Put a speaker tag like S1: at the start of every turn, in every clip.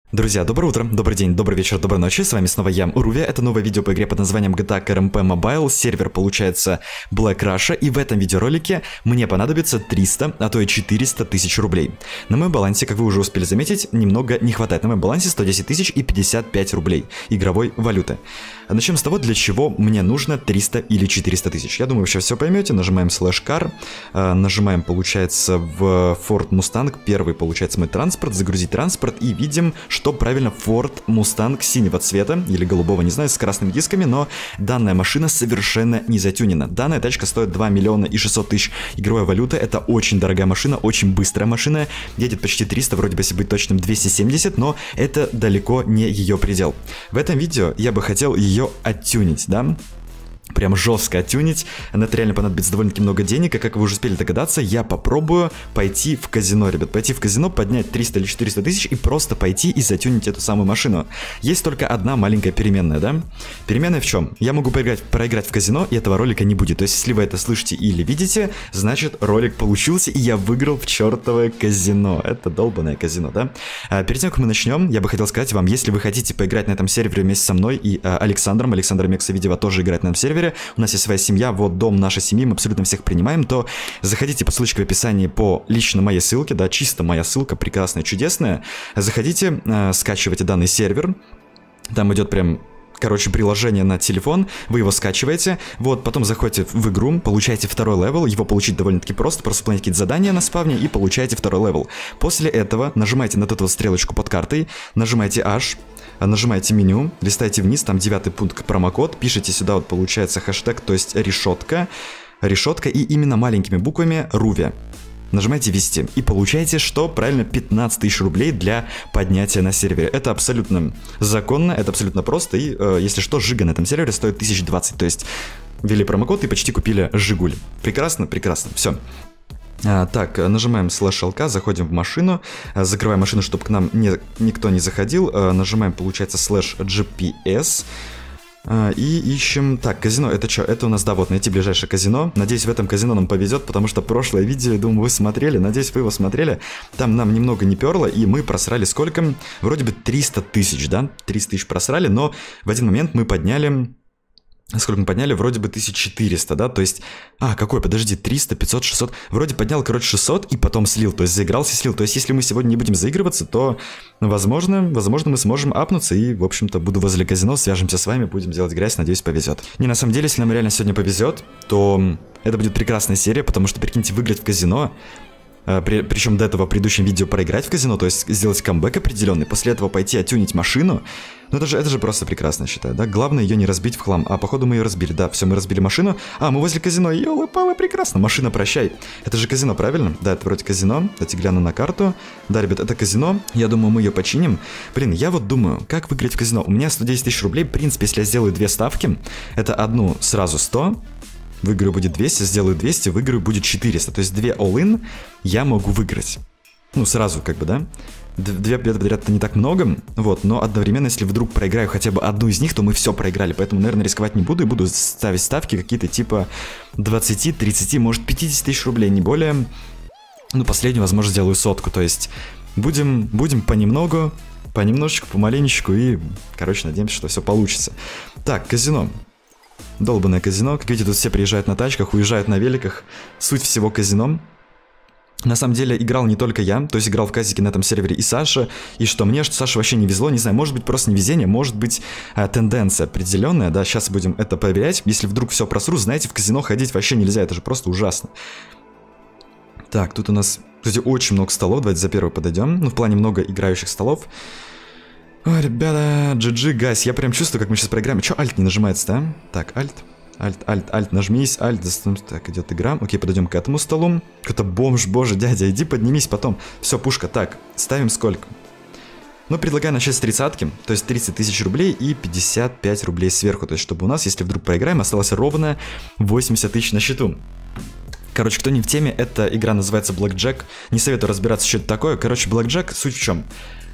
S1: Друзья, доброе утро, добрый день, добрый вечер, доброй ночи, с вами снова я, Уруве. Это новое видео по игре под названием GTA RMP Mobile, сервер получается Black Russia, и в этом видеоролике мне понадобится 300, а то и 400 тысяч рублей. На моем балансе, как вы уже успели заметить, немного не хватает, на моем балансе 110 тысяч и 55 рублей игровой валюты. Начнем с того, для чего мне нужно 300 или 400 тысяч. Я думаю, вы сейчас все поймете, нажимаем /car, нажимаем, получается, в Ford Mustang, первый, получается, мой транспорт, загрузить транспорт, и видим, что правильно Ford Mustang синего цвета, или голубого, не знаю, с красными дисками, но данная машина совершенно не затюнена. Данная тачка стоит 2 миллиона и 600 тысяч игровой валюты, это очень дорогая машина, очень быстрая машина, едет почти 300, вроде бы, если быть точным, 270, но это далеко не ее предел. В этом видео я бы хотел ее оттюнить, да? Прям жестко оттюнить, на это реально понадобится довольно-таки много денег, и как вы уже успели догадаться, я попробую пойти в казино, ребят, пойти в казино, поднять 300 или 400 тысяч и просто пойти и затюнить эту самую машину. Есть только одна маленькая переменная, да? Переменная в чем? Я могу проиграть в казино, и этого ролика не будет, то есть если вы это слышите или видите, значит ролик получился, и я выиграл в чертовое казино, это долбанное казино, да? Перед тем, как мы начнем, я бы хотел сказать вам, если вы хотите поиграть на этом сервере вместе со мной и Александр Мексовидео тоже играет на этом сервере, у нас есть своя семья, вот дом нашей семьи, мы абсолютно всех принимаем, то заходите по ссылочке в описании по лично моей ссылке, да, чисто моя ссылка, прекрасная, чудесная, заходите, скачивайте данный сервер, там идет прям... Короче, приложение на телефон, вы его скачиваете, вот, потом заходите в игру, получаете второй левел, его получить довольно-таки просто выполняете какие-то задания на спавне и получаете второй левел. После этого нажимаете на эту вот стрелочку под картой, нажимаете H, нажимаете меню, листаете вниз, там 9 пункт промокод, пишите сюда, вот получается хэштег, то есть решетка, и именно маленькими буквами Руве. Нажимаете «Ввести» и получаете, что правильно, 15 тысяч рублей для поднятия на сервере. Это абсолютно законно, это абсолютно просто, и если что, Жига на этом сервере стоит 1020, то есть ввели промокод и почти купили Жигуль. Прекрасно, прекрасно, все. Так, нажимаем /LK, заходим в машину, закрываем машину, чтобы к нам никто не заходил, нажимаем, получается, /GPS. И ищем... Так, казино, это что? Это у нас, да, вот, найти ближайшее казино. Надеюсь, в этом казино нам повезет, потому что прошлое видео, я думаю, вы смотрели. Надеюсь, вы его смотрели. Там нам немного не перло, и мы просрали сколько? Вроде бы 300 тысяч, да? 300 тысяч просрали, но в один момент мы подняли... Сколько мы подняли? Вроде бы 1400, да? То есть... какой? Подожди, 300, 500, 600. Вроде поднял, короче, 600 и потом слил. То есть заигрался и слил. То есть если мы сегодня не будем заигрываться, то, возможно, мы сможем апнуться. И, в общем-то, буду возле казино, свяжемся с вами, будем делать грязь, надеюсь, повезет. Не, на самом деле, если нам реально сегодня повезет, то это будет прекрасная серия, потому что, прикиньте, выиграть в казино... Причем до этого в предыдущем видео проиграть в казино, то есть сделать камбэк определенный, после этого пойти оттюнить машину. Ну это же просто прекрасно, я считаю, да? Главное ее не разбить в хлам. А походу мы ее разбили, да, все, мы разбили машину. Мы возле казино, ёлы-палы, прекрасно, машина, прощай. Это же казино, правильно? Да, это вроде казино, давайте гляну на карту. Да, ребят, это казино, я думаю, мы ее починим. Блин, я вот думаю, как выиграть в казино? У меня 110 тысяч рублей, в принципе, если я сделаю две ставки, это одну сразу 100, выиграю будет 200, сделаю 200, выиграю будет 400. То есть 2 all-in я могу выиграть. Ну, сразу как бы, да? 2 победы подряд это не так много, вот, но одновременно, если вдруг проиграю хотя бы одну из них, то мы все проиграли. Поэтому, наверное, рисковать не буду и буду ставить ставки какие-то типа 20, 30, может 50 тысяч рублей, не более. Ну, последнюю, возможно, сделаю 100, то есть будем понемногу, понемножечку, помаленечку и, короче, надеемся, что все получится. Так, казино. Долбанное казино. Как видите, тут все приезжают на тачках, уезжают на великах. Суть всего казино. На самом деле играл не только я, то есть играл в казике на этом сервере и Саша. И что мне, что Саше вообще не везло, не знаю, может быть просто невезение, может быть тенденция определенная, да, сейчас будем это проверять. Если вдруг все просру, знаете, в казино ходить вообще нельзя, это же просто ужасно. Так, тут у нас, кстати, очень много столов, давайте за первый подойдем. Ну, в плане много играющих столов. Ой, ребята, GG, гайс, я прям чувствую, как мы сейчас проиграем. Че, альт не нажимается, да? Так, альт, нажмись, альт, так, идет игра. Окей, подойдем к этому столу. Какой-то бомж, боже, дядя, иди поднимись потом. Все, пушка, так, ставим сколько? Ну, предлагаю начать с 30-ки, то есть 30 тысяч рублей и 55 рублей сверху. То есть, чтобы у нас, если вдруг проиграем, осталось ровно 80 тысяч на счету. Короче, кто не в теме, эта игра называется Blackjack. Не советую разбираться, что это такое. Короче, Blackjack, суть в чем?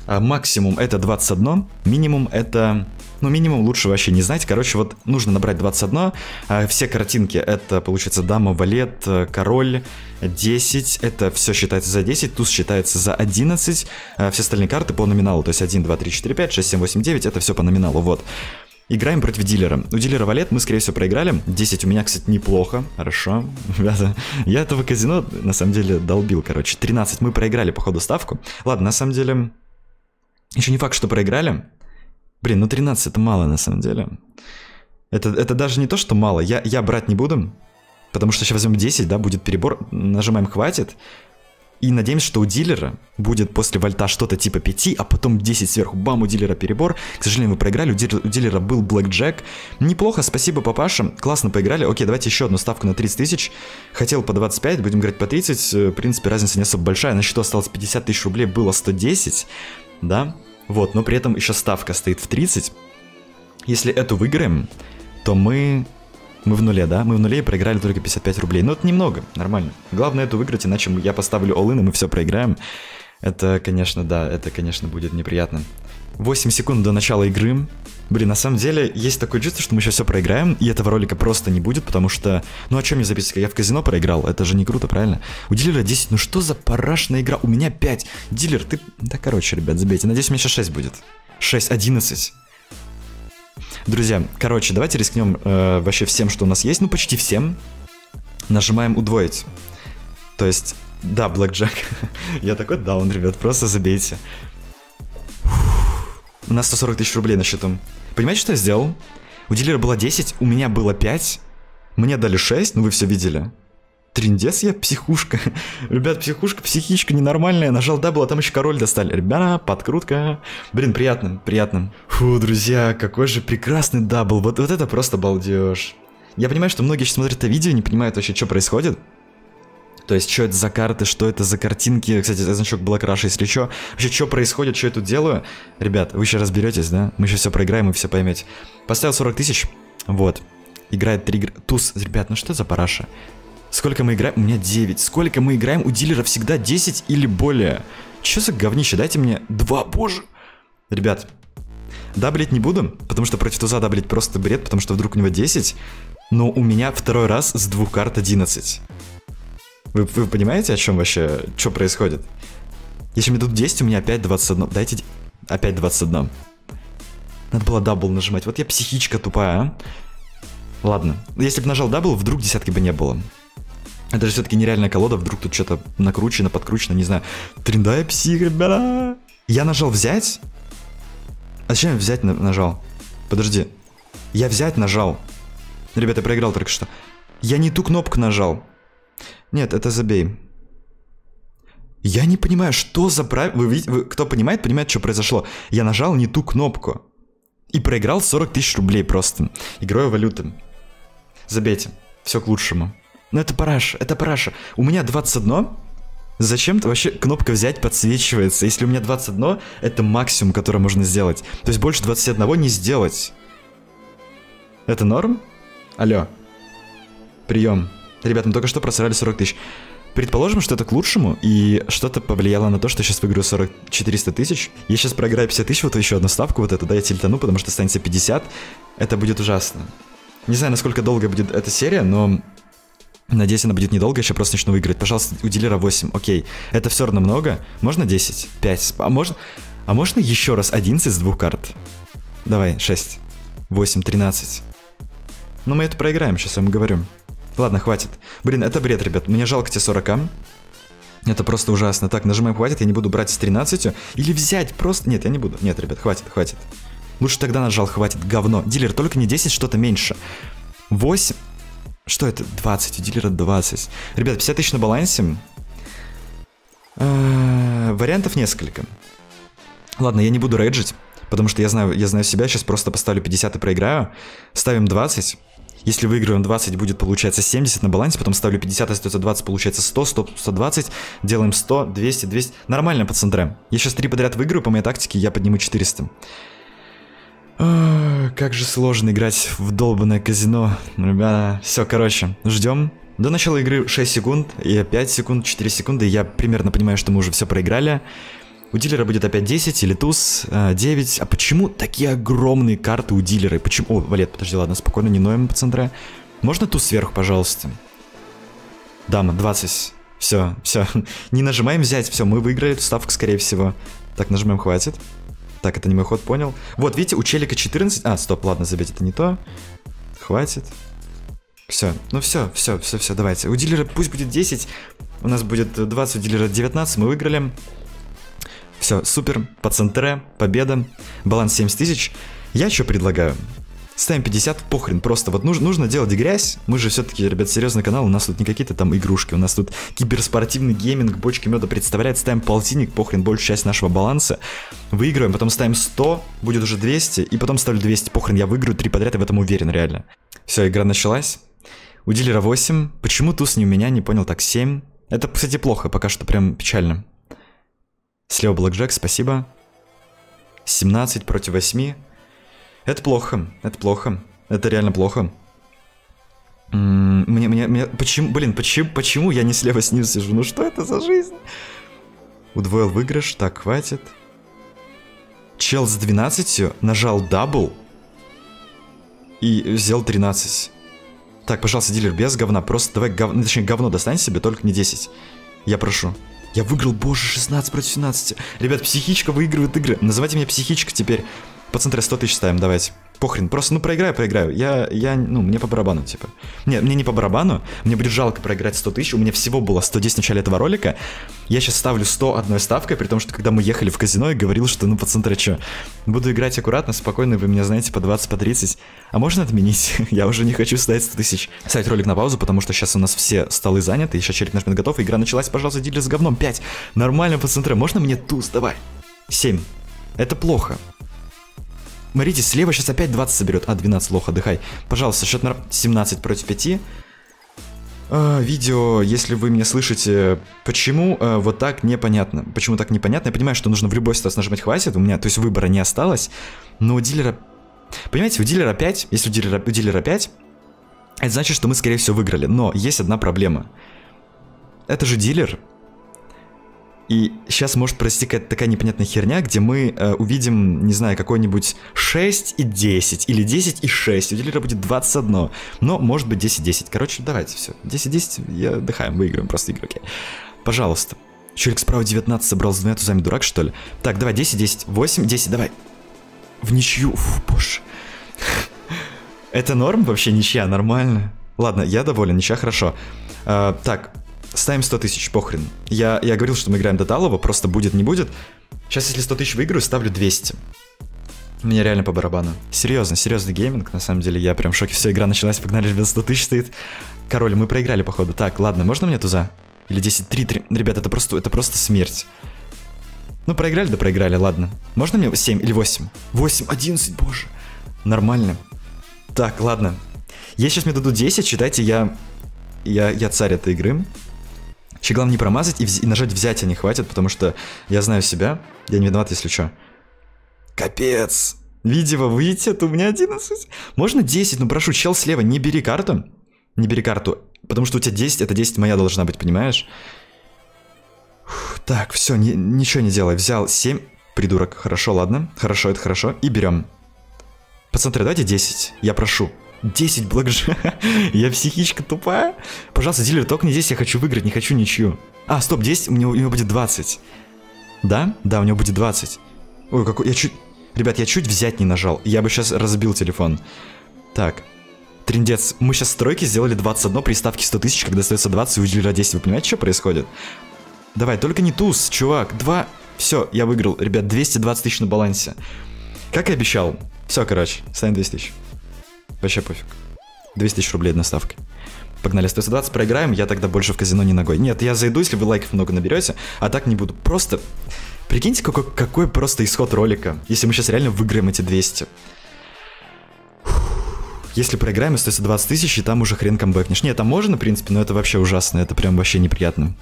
S1: Максимум это 21, минимум это... Ну, минимум лучше вообще не знать. Короче, вот нужно набрать 21. Все картинки это, получается, дама, валет, король, 10. Это все считается за 10, туз считается за 11. Все остальные карты по номиналу. То есть 1, 2, 3, 4, 5, 6, 7, 8, 9. Это все по номиналу, вот. Играем против дилера. У дилера валет мы, скорее всего, проиграли. 10 у меня, кстати, неплохо. Хорошо. Ребята, я этого казино, на самом деле, долбил, короче. 13 мы проиграли, походу, ставку. Ладно, на самом деле... Еще не факт, что проиграли. Блин, ну 13 это мало, на самом деле. Это даже не то, что мало. Я брать не буду. Потому что сейчас возьмем 10, да, будет перебор. Нажимаем «Хватит». И надеемся, что у дилера будет после вольта что-то типа 5, а потом 10 сверху. Бам, у дилера перебор. К сожалению, мы проиграли. У дилера был блэкджек. Неплохо, спасибо, папаша. Классно поиграли. Окей, давайте еще одну ставку на 30 тысяч. Хотел по 25, будем играть по 30. В принципе, разница не особо большая. На счету осталось 50 тысяч рублей, было 110. Да, вот, но при этом еще ставка стоит в 30. Если эту выиграем, то мы в нуле, да? Мы в нуле и проиграли только 55 рублей. Но это немного, нормально. Главное эту выиграть, иначе я поставлю all-in, и мы все проиграем. Это, конечно, да, это, конечно, будет неприятно. 8 секунд до начала игры. Блин, на самом деле, есть такое чувство, что мы сейчас все проиграем, и этого ролика просто не будет, потому что... Ну, о чем мне записывать? Я в казино проиграл, это же не круто, правильно? У дилера 10, ну что за парашная игра? У меня 5. Дилер, ты... Да, короче, ребят, забейте. Надеюсь, у меня сейчас 6 будет. 6, 11. Друзья, короче, давайте рискнем вообще всем, что у нас есть. Ну, почти всем. Нажимаем удвоить. То есть, да, блэкджек. Я такой даун, ребят, просто забейте. У нас 140 тысяч рублей на счету. Понимаете, что я сделал? У дилера было 10, у меня было 5. Мне дали 6, ну вы все видели. Триндец я, психушка. Ребят, психушка, психичка ненормальная. Нажал дабл, а там еще король достали. Ребята, подкрутка. Блин, приятно, приятно. Фу, друзья, какой же прекрасный дабл. Вот это просто балдеж. Я понимаю, что многие сейчас смотрят это видео и не понимают вообще, что происходит. То есть, что это за карты, что это за картинки. Кстати, значок Black Rush, если что. Вообще, что происходит, что я тут делаю. Ребят, вы еще разберетесь, да? Мы сейчас все проиграем, и все поймете. Поставил 40 тысяч. Вот. Играет 3... Туз. Ребят, ну что за параша? Сколько мы играем? У меня 9. Сколько мы играем? У дилера всегда 10 или более. Че за говнище? Дайте мне 2, боже. Ребят, даблить не буду, потому что против туза даблить просто бред, потому что вдруг у него 10. Но у меня второй раз с 2 карт 11. Вы понимаете, о чем вообще, что происходит? Если мне тут 10, у меня опять 21. Дайте... Опять 21. Надо было дабл нажимать. Вот я психичка тупая, а. Ладно. Если бы нажал дабл, вдруг десятки бы не было. Это же все-таки нереальная колода. Вдруг тут что-то накручено, подкручено, не знаю. Триндай псих, ребята. Я нажал взять. А зачем я взять нажал? Подожди. Я взять нажал. Ребята, я проиграл только что. Я не ту кнопку нажал. Нет, это забей. Я не понимаю, что за правило... Вы видите, кто понимает, понимает, что произошло. Я нажал не ту кнопку. И проиграл 40 тысяч рублей просто. Игрой валюты. Забейте. Все к лучшему. Но это параша, это параша. У меня 21. Зачем-то вообще кнопка взять подсвечивается. Если у меня 21, это максимум, который можно сделать. То есть больше 21 не сделать. Это норм? Алло. Прием. Ребята, мы только что просрали 40 тысяч. Предположим, что это к лучшему, и что-то повлияло на то, что я сейчас выиграю 400 тысяч. Я сейчас проиграю 50 тысяч, вот еще одну ставку, вот эту, да, я тильтану, потому что останется 50. Это будет ужасно. Не знаю, насколько долго будет эта серия, но... Надеюсь, она будет недолго, я сейчас просто начну выиграть. Пожалуйста, у дилера 8, окей. Это все равно много. Можно 10? 5? А можно еще раз 11 с 2 карт? Давай, 6, 8, 13. Ну, мы это проиграем, сейчас я вам говорю. Ладно, хватит. Блин, это бред, ребят. Мне жалко те 40. Это просто ужасно. Так, нажимаем хватит, я не буду брать с 13. Или взять просто... Нет, я не буду. Нет, ребят, хватит, хватит. Лучше тогда нажал хватит, говно. Дилер, только не 10, что-то меньше. 8... Что это? 20, у дилера 20. Ребят, 50 тысяч на балансе. Вариантов несколько. Ладно, я не буду рейджить, потому что я знаю себя. Сейчас просто поставлю 50 и проиграю. Ставим 20. Если выиграем 20, будет получается 70 на балансе. Потом ставлю 50, остается 20, получается 100, 100, 120. Делаем 100, 200, 200. Нормально, пацаны. Я сейчас 3 подряд выиграю, по моей тактике я подниму 400. Как же сложно играть в долбанное казино. Ребята, все, короче, ждем. До начала игры 6 секунд, и 5 секунд, 4 секунды. Я примерно понимаю, что мы уже все проиграли. У дилера будет опять 10 или туз, 9. А почему такие огромные карты у дилера? Почему? О, валет, подожди, ладно, спокойно, не ноем по центре. Можно туз сверху, пожалуйста? Дама, 20. Все, все. Не нажимаем взять, все, мы выиграли эту ставку, скорее всего. Так, нажимаем, хватит. Так, это не мой ход, понял. Вот, видите, у челика 14. А, стоп, ладно, забейте, это не то. Хватит. Все, ну все, давайте. У дилера пусть будет 10. У нас будет 20, у дилера 19, мы выиграли. Все, супер, по центре, победа. Баланс 70 тысяч. Я что предлагаю? Ставим 50, похрен, просто вот нужно делать грязь. Мы же все-таки, ребят, серьезный канал, у нас тут не какие-то там игрушки, у нас тут киберспортивный гейминг, бочки меда представляет. Ставим полтинник, похрен, большую часть нашего баланса. Выигрываем, потом ставим 100, будет уже 200, и потом ставлю 200, похрен, я выиграю 3 подряд, я в этом уверен, реально. Все, игра началась. У дилера 8, почему туз не у меня, не понял, так, 7. Это, кстати, плохо, пока что прям печально. Слева блэкджек, спасибо. 17 против 8. Это плохо, это реально плохо. Почему я не слева снизу сижу? Ну что это за жизнь? Удвоил выигрыш, так, хватит. Чел с 12 нажал дабл и взял 13. Так, пожалуйста, дилер, без говна, просто давай говно достань себе, только не 10. Я прошу. Я выиграл, боже, 16 против 17. Ребят, психичка выигрывает игры. Называйте меня психичка теперь. По центре 100 тысяч ставим, давайте. Похрен, просто, ну, проиграю. Ну, мне по барабану, типа. Не, мне не по барабану, мне будет жалко проиграть 100 тысяч. У меня всего было 110 в начале этого ролика. Я сейчас ставлю 100 одной ставкой, при том, что когда мы ехали в казино, я говорил, что, ну, по центре что. Буду играть аккуратно, спокойно, вы меня знаете, по 20, по 30. А можно отменить? Я уже не хочу ставить 100 тысяч. Ставить ролик на паузу, потому что сейчас у нас все столы заняты, сейчас челик нажмет готов, игра началась, пожалуйста, дилер с говном. 5. Нормально по центре. Можно мне туз? Давай. 7. Это плохо. Смотрите, слева сейчас опять 20 соберет. А, 12, лох, отдыхай. Пожалуйста, счет 17 против 5. Видео, если вы меня слышите, почему вот так непонятно. Почему так непонятно? Я понимаю, что нужно в любой ситуации нажимать хватит. У меня, то есть, выбора не осталось. Но у дилера... Понимаете, у дилера 5, если у дилера 5, это значит, что мы, скорее всего, выиграли. Но есть одна проблема. Это же дилер. И сейчас может произойти какая-то такая непонятная херня, где мы увидим, не знаю, какой-нибудь 6 и 10, или 10 и 6, у дилера будет 21, но может быть 10-10. Короче, давайте, все, 10-10, я отдыхаем, выиграем просто игры, окей. Пожалуйста. Челик справа 19 собрал с двумя тузами, дурак, что ли? Так, давай, 10-10, 8-10, давай. В ничью, фу, боже. Это норм вообще, ничья, нормально. Ладно, я доволен, ничья, хорошо. Так. Ставим 100 тысяч, похрен. Я говорил, что мы играем до талого, просто будет, не будет. Сейчас, если 100 тысяч выиграю, ставлю 200. Мне реально по барабану. Серьезный гейминг, на самом деле, я прям в шоке. Все, игра началась, погнали, ребят, 100 тысяч стоит. Король, мы проиграли, походу. Так, ладно, можно мне туза? Или 10-3? Ребят, это просто смерть. Ну, проиграли, да проиграли, ладно. Можно мне 7 или 8? 8, 11, боже. Нормально. Так, ладно. Если сейчас мне дадут 10, считайте, я царь этой игры. Еще главное не промазать и нажать взятие не хватит, потому что я знаю себя. Я не виноват, если что. Капец. Видео, выйти, это у меня 11. Можно 10, ну прошу, чел слева, не бери карту. Не бери карту, потому что у тебя 10, это 10 моя должна быть, понимаешь? Фух, так, все, ничего не делай. Взял 7, придурок. Хорошо, ладно. Хорошо, это хорошо. И берем. По центру давайте 10, я прошу. 10 блэкджек. Я психичка тупая. Пожалуйста, дилер, только не 10, я хочу выиграть, не хочу ничью. А, стоп, 10, у него будет 20. Да? Да, у него будет 20. Ой, какой... Ребят, я чуть взять не нажал. Я бы сейчас разбил телефон. Так. Трындец. Мы сейчас с тройки сделали 21 при ставке 100 тысяч, когда остается 20, и у дилера 10. Вы понимаете, что происходит? Давай, только не туз, чувак. 2. Все, я выиграл. Ребят, 220 тысяч на балансе. Как и обещал. Все, короче, ставим 200 тысяч. Вообще пофиг. 200 тысяч рублей одна ставка. Погнали, 120 проиграем, я тогда больше в казино не ногой. Нет, я зайду, если вы лайков много наберете, а так не буду. Просто, прикиньте, какой просто исход ролика, если мы сейчас реально выиграем эти 200. Если проиграем, остается 20 тысяч, и там уже хрен камбэкнешь. Нет, там можно, в принципе, но это вообще ужасно, это прям вообще неприятно.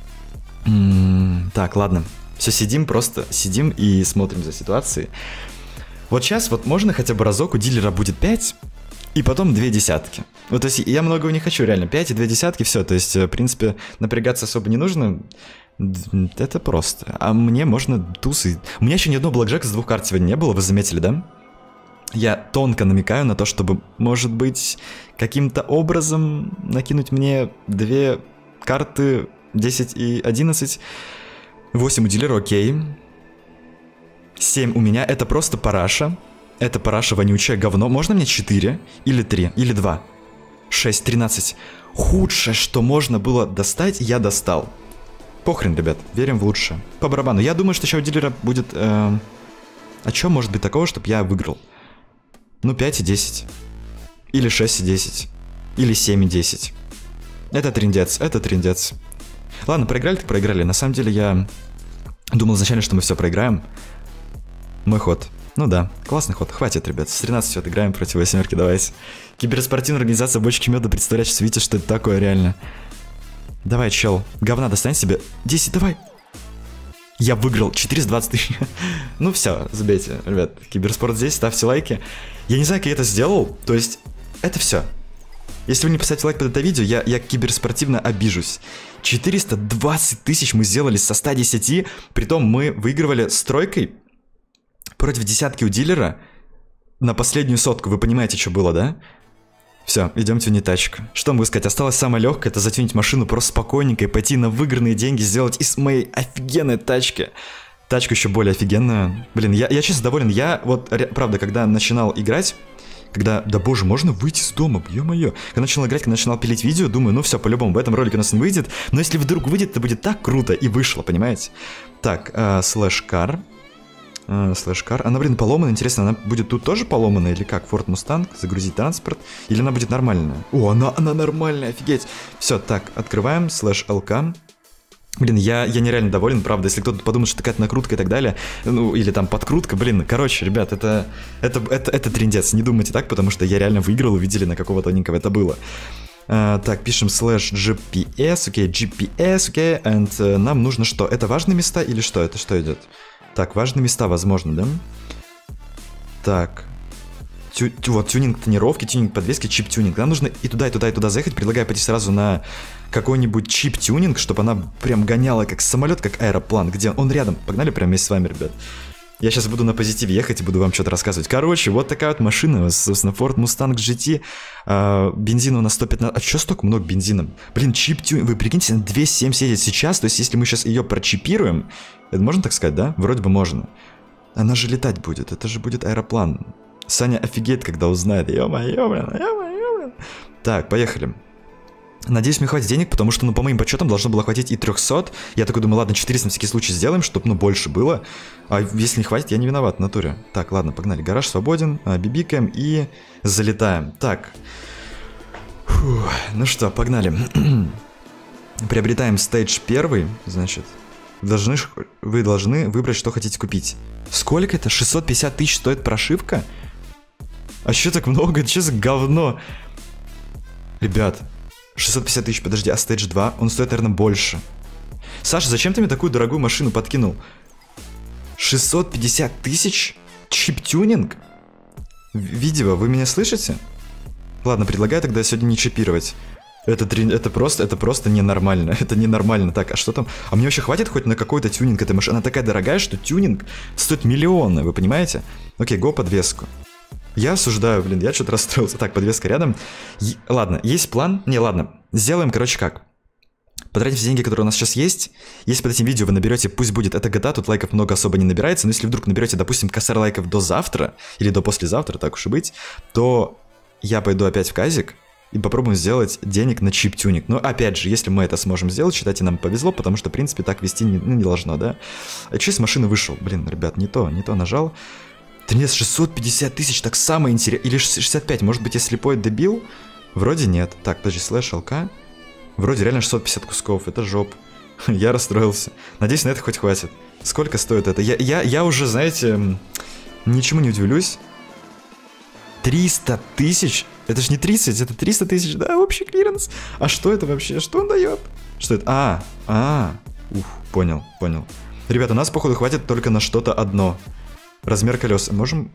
S1: Так, ладно. Все, сидим, просто сидим и смотрим за ситуацией. Вот сейчас вот можно хотя бы разок, у дилера будет 5, и потом 2 десятки. Вот, то есть я многого не хочу, реально. 5 и 2 десятки, все. То есть, в принципе, напрягаться особо не нужно. Это просто. А мне можно тусы... У меня еще ни одного блэкджека с 2 карт сегодня не было, вы заметили, да? Я тонко намекаю на то, чтобы, может быть, каким-то образом накинуть мне 2 карты 10 и 11. 8 у дилера, окей. 7 у меня, это просто параша. Это параша вонючее говно. Можно мне 4? Или 3? Или 2? 6, 13. Худшее, что можно было достать, я достал. Похрен, ребят, верим в лучшее. По барабану. Я думаю, что еще у дилера будет... А что может быть такого, чтобы я выиграл? Ну, 5 и 10. Или 6 и 10. Или 7 и 10. Это трындец, это трындец. Ладно, проиграли так проиграли. На самом деле я думал изначально, что мы все проиграем. Мой ход. Ну да, классный ход. Хватит, ребят. С 13 отыграем против 8, давайте. Киберспортивная организация бочки меда. Представляешь, сейчас видите, что это такое реально. Давай, чел. Говна достань себе. 10, давай. Я выиграл 420 тысяч. Ну все, забейте, ребят. Киберспорт здесь, ставьте лайки. Я не знаю, как я это сделал. То есть, это все. Если вы не поставите лайк под это видео, я киберспортивно обижусь. 420 тысяч мы сделали со 110. Притом мы выигрывали с тройкой против десятки у дилера на последнюю сотку. Вы понимаете, что было, да? Все, идем тюнить тачку. Что могу сказать? Осталось самое легкое, это затюнить машину просто спокойненько и пойти на выигранные деньги сделать из моей офигенной тачки тачку еще более офигенную. Блин, я честно доволен. Я вот, правда, когда начинал играть, когда, да боже, можно выйти из дома, ё-моё. Когда начинал играть, когда начинал пилить видео, думаю, ну все, по-любому, в этом ролике у нас не выйдет. Но если вдруг выйдет, это будет так круто. И вышло, понимаете? Так, слэш-кар. Слэш-кар. Она, блин, поломана. Интересно, она будет тут тоже поломана или как? Ford Mustang, загрузить транспорт. Или она будет нормальная? О, она нормальная, офигеть. Все, так, открываем. Слэш-ЛК. Блин, я нереально доволен, правда. Если кто-то подумает, что какая-то накрутка и так далее, ну, или там подкрутка, блин, короче, ребят, это трындец. Не думайте так, потому что я реально выиграл, увидели, на какого тоненького это было. Так, пишем слэш GPS, окей, GPS, окей, and нам нужно что? Это важные места или что? Это что идет? Так, важные места, возможно, да? Так. Вот, тюнинг тонировки, тюнинг подвески, чип-тюнинг. Нам нужно и туда, и туда, и туда заехать. Предлагаю пойти сразу на какой-нибудь чип-тюнинг, чтобы она прям гоняла как самолет, как аэроплан. Где он рядом. Погнали прямо вместе с вами, ребят. Я сейчас буду на позитиве ехать и буду вам что-то рассказывать. Короче, вот такая вот машина, собственно, Ford Mustang GT. Бензина у нас 115. А что столько много бензина? Блин, чип-тюнинг. Вы прикиньте, на 270 едет сейчас. То есть, если мы сейчас ее прочипируем, это можно так сказать, да? Вроде бы можно. Она же летать будет. Это же будет аэроплан. Саня офигеет, когда узнает. Ё-моё, блин. Так, поехали. Надеюсь, мне хватит денег, потому что, ну, по моим подсчетам, должно было хватить и 300. Я такой думаю, ладно, 400 на всякий случай сделаем, чтобы, ну, больше было. А если не хватит, я не виноват в натуре. Так, ладно, погнали. Гараж свободен, бибикаем и залетаем. Так. Фух, ну что, погнали. Приобретаем стейдж 1, значит. Вы должны выбрать, что хотите купить. Сколько это? 650 тысяч стоит прошивка? А что так много? Это что за говно? Ребят, 650 тысяч, подожди, а стейдж 2? Он стоит, наверное, больше. Саша, зачем ты мне такую дорогую машину подкинул? 650 тысяч? Чип-тюнинг? Видео, вы меня слышите? Ладно, предлагаю тогда сегодня не чипировать. Это просто ненормально. Это ненормально. Так, а что там? А мне вообще хватит хоть на какой-то тюнинг этой машины? Она такая дорогая, что тюнинг стоит миллионы, вы понимаете? Окей, го подвеску. Я осуждаю, блин, я что-то расстроился. Так, подвеска рядом. Ладно, есть план? Не, ладно. Сделаем, короче, как? Потратим все деньги, которые у нас сейчас есть. Если под этим видео вы наберете, пусть будет это GTA, тут лайков много особо не набирается, но если вдруг наберете, допустим, косарь лайков до завтра, или до послезавтра, так уж и быть, то я пойду опять в казик и попробуем сделать денег на чип-тюнинг. Но опять же, если мы это сможем сделать, считайте, нам повезло, потому что, в принципе, так вести не должно, да? А что с машины вышел? Блин, ребят, не то нажал. Трендец 650 тысяч, так самое интересное. Или 65, может быть, я слепой дебил? Вроде нет. Так, подожди, слэш ЛК. Вроде реально 650 кусков, это жоп. Я расстроился. Надеюсь, на это хоть хватит. Сколько стоит это? Я уже, знаете, ничему не удивлюсь. 300 тысяч? Это ж не 30, это 300 тысяч, да, общий клиренс. А что это вообще? Что он дает? Что это? Ух, понял. Ребята, у нас, походу, хватит только на что-то одно. Размер колес. Можем...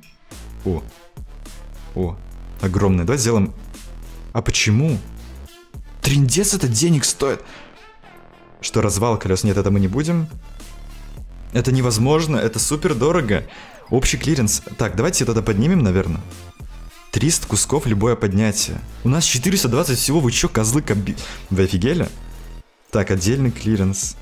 S1: О, огромный. Давайте сделаем... А почему? Трындец это денег стоит. Что, развал колес? Нет, это мы не будем. Это невозможно, это супер дорого. Общий клиренс. Так, давайте это поднимем, наверное. 300 кусков любое поднятие. У нас 420 всего, вы чё, козлы, Вы офигели? Так, отдельный клиренс.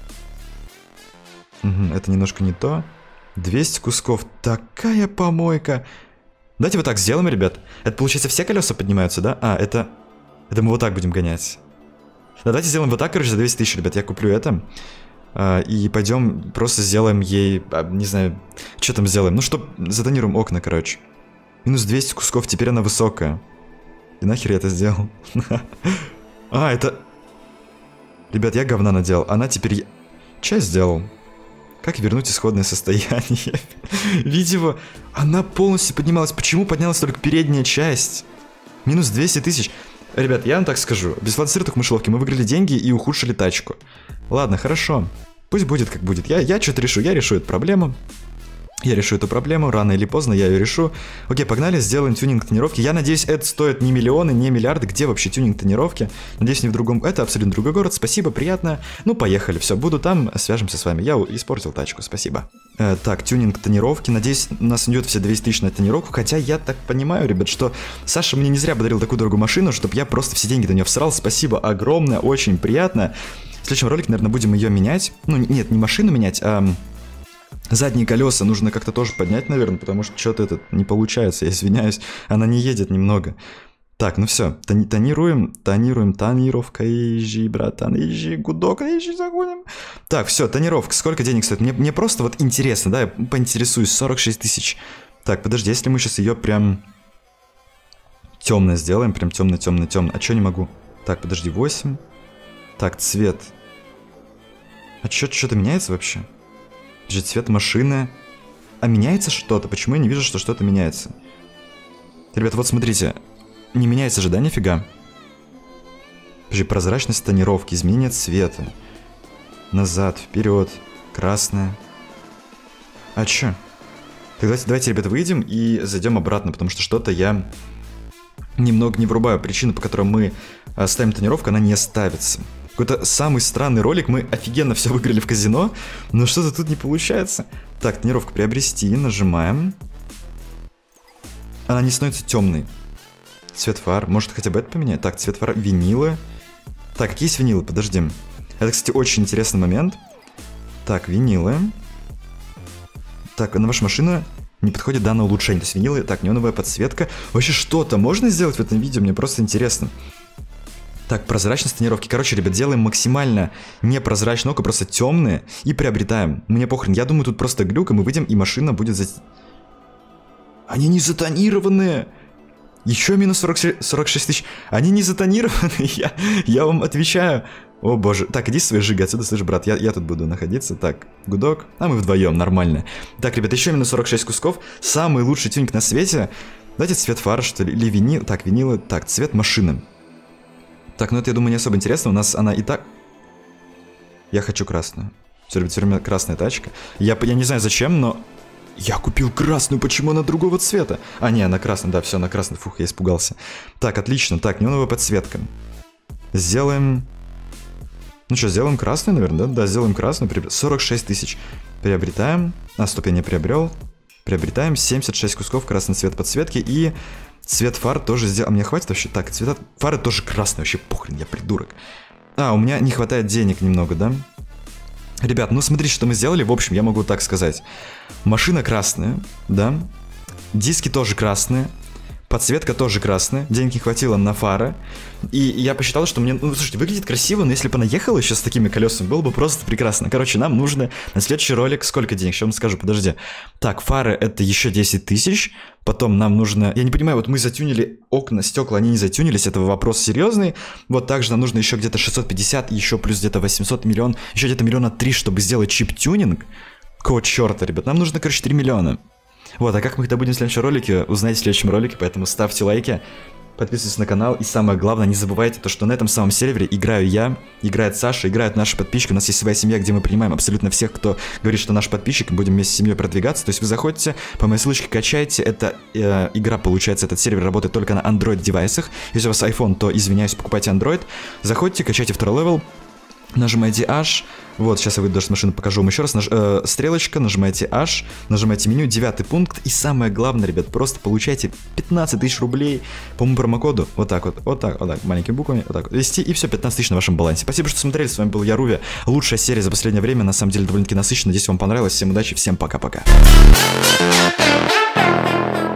S1: Угу, это немножко не то. 200 кусков. Такая помойка. Давайте вот так сделаем, ребят. Это, получается, все колеса поднимаются, да? А, это мы вот так будем гонять. Да, давайте сделаем вот так, короче, за 200 тысяч, ребят. Я куплю это. И пойдем просто сделаем ей, не знаю, что там сделаем. Ну что, затонируем окна, короче. Минус 200 кусков, теперь она высокая. И нахер я это сделал? А, это... Ребят, я говна наделал. Она теперь... Че я сделал? Как вернуть исходное состояние? Видимо, она полностью поднималась. Почему поднялась только передняя часть? Минус 200 тысяч. Ребят, я вам так скажу. Без фланцированных мышеловки мы выиграли деньги и ухудшили тачку. Ладно, хорошо. Пусть будет как будет. Я что-то решу. Я решу эту проблему. Я решу эту проблему. Рано или поздно я ее решу. Окей, погнали, сделаем тюнинг тонировки. Я надеюсь, это стоит не миллионы, не миллиарды. Где вообще тюнинг тонировки? Надеюсь, не в другом. Это абсолютно другой город. Спасибо, приятно. Ну, поехали. Все, буду там. Свяжемся с вами. Я испортил тачку. Спасибо. Так, тюнинг тонировки. Надеюсь, у нас идет все 200 тысяч на тонировку. Хотя я так понимаю, ребят, что Саша мне не зря подарил такую дорогую машину, чтобы я просто все деньги на нее всрал. Спасибо огромное. Очень приятно. В следующем ролике, наверное, будем ее менять. Ну, нет, не машину менять, а... Задние колеса нужно как-то тоже поднять, наверное, потому что что-то это не получается, я извиняюсь, она не едет немного. Так, ну все, тонируем, тонировка, езжи, братан, езжи, гудок, езжи, заходим. Так, все, тонировка, сколько денег стоит? Мне просто вот интересно, да, я поинтересуюсь, 46 тысяч. Так, подожди, если мы сейчас ее прям темно сделаем, прям темно. А что не могу? Так, подожди, 8. Так, цвет. А что-то меняется вообще? Цвет машины. А меняется что-то? Почему я не вижу, что что-то меняется? Ребят, вот смотрите. Не меняется же, да, нифига? Подожди, прозрачность тонировки, изменение цвета. Назад, вперед, красное. А чё? Так давайте, ребят, выйдем и зайдем обратно, потому что что-то я немного не врубаю. Причина, по которой мы ставим тонировку, она не ставится. Какой-то самый странный ролик, мы офигенно все выиграли в казино, но что-то тут не получается. Так, тонировку приобрести, нажимаем. Она не становится темной. Цвет фар, может хотя бы это поменять? Так, цвет фар, винилы. Так, какие есть винилы? Подожди. Это, кстати, очень интересный момент. Так, винилы. Так, на вашу машину не подходит данное улучшение. То есть винилы, так, неоновая подсветка. Вообще что-то можно сделать в этом видео? Мне просто интересно. Так, прозрачность тонировки. Короче, ребят, делаем максимально непрозрачные окна, просто темные и приобретаем. Мне похрен. Я думаю, тут просто глюк, и мы выйдем, и машина будет Они не затонированные. Еще минус 46 тысяч. Они не затонированные. Я вам отвечаю. О боже. Так, иди свои жиги отсюда, слышь, брат. Я тут буду находиться. Так, гудок. А мы вдвоем, нормально. Так, ребят, еще минус 46 кусков. Самый лучший тюнинг на свете. Давайте цвет фар, что ли. Или винил. Так, винилы. Так, цвет машины. Так, ну это, я думаю, не особо интересно. У нас она и так... Я хочу красную. Все время красная тачка. Я не знаю зачем, но... Я купил красную, почему она другого цвета? А, не, она красная, да, все, она красная. Фух, я испугался. Так, отлично. Так, неоновая подсветка. Сделаем... Ну что, сделаем красную, наверное, да? Да, сделаем красную. 46 тысяч. Приобретаем. А, стоп, я не приобрел. Приобретаем 76 кусков, красный цвет подсветки и... Цвет фар тоже сделал. А мне хватит вообще? Так, цвета фары тоже красные. Вообще похрен, я придурок. А, у меня не хватает денег немного, да? Ребят, ну смотрите, что мы сделали. В общем, я могу так сказать. Машина красная, да? Диски тоже красные. Подсветка тоже красная. Денег не хватило на фары. И я посчитал, что мне... Ну, слушайте, выглядит красиво, но если бы она ехала еще с такими колесами, было бы просто прекрасно. Короче, нам нужно на следующий ролик... Сколько денег? Сейчас вам скажу, подожди. Так, фары это еще 10 тысяч. Потом нам нужно... Я не понимаю, вот мы затюнили окна, стекла, они не затюнились. Это вопрос серьезный. Вот также нам нужно еще где-то 650, еще плюс где-то 800 миллион. Еще где-то миллиона 3, чтобы сделать чип-тюнинг. Какого черта, ребят? Нам нужно, короче, 3 миллиона. Вот, а как мы их добудем в следующем ролике, узнаете в следующем ролике, поэтому ставьте лайки, подписывайтесь на канал, и самое главное, не забывайте то, что на этом самом сервере играю я, играет Саша, играют наши подписчики, у нас есть своя семья, где мы принимаем абсолютно всех, кто говорит, что наш подписчик, мы будем вместе с семьей продвигаться, то есть вы заходите, по моей ссылочке качаете, эта игра, получается, этот сервер работает только на Android девайсах, если у вас iPhone, то, извиняюсь, покупайте Android, заходите, качайте второй левел. Нажимаете H, вот, сейчас я выйду даже с машины, покажу вам еще раз, стрелочка, нажимаете H, нажимаете меню, 9 пункт, и самое главное, ребят, просто получайте 15 тысяч рублей по моему промокоду, вот так, маленькими буквами, вот так вот, ввести, и все, 15 тысяч на вашем балансе. Спасибо, что смотрели, с вами был я, Руви, лучшая серия за последнее время, на самом деле довольно-таки насыщенная, надеюсь, вам понравилось, всем удачи, всем пока-пока.